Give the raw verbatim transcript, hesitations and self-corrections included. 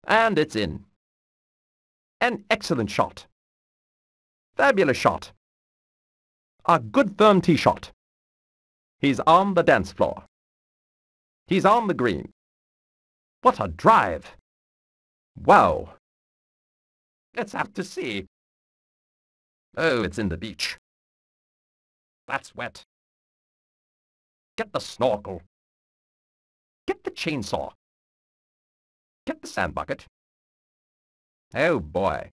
And it's in. An excellent shot. Fabulous shot. A good firm tee shot. He's on the dance floor. He's on the green. What a drive! Wow! Let's have to see. Oh, it's in the beach. That's wet. Get the snorkel. Get the chainsaw. Get the sand bucket. Oh boy.